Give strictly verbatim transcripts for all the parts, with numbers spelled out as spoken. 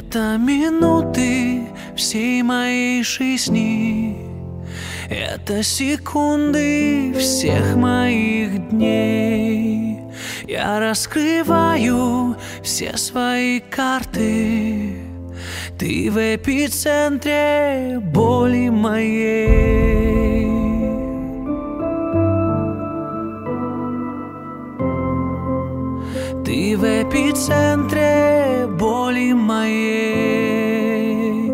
Это минуты всей моей жизни, это секунды всех моих дней. Я раскрываю все свои карты, ты в эпицентре боли моей. Ты в эпицентре боли моей.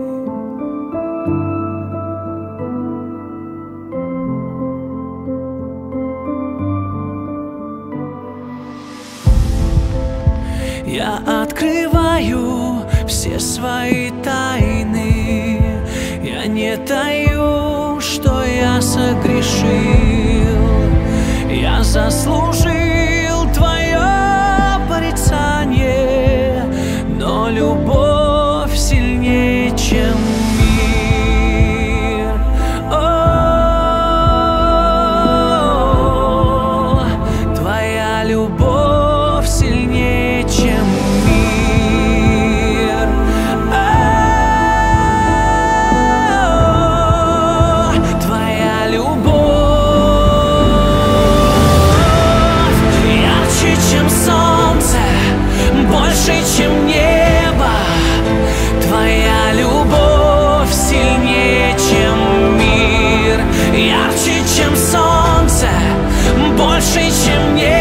Я открываю все свои тайны, я не таю, что я согрешил. Я заслужил твое порицание, но любовь сильнее, чем мир. О, твоя любовь сильнее, чем мир. О, твоя любовь ярче, чем солнце, больше, чем небо. Твоя любовь сильнее, чем мир. Ярче, чем солнце, больше, чем небо.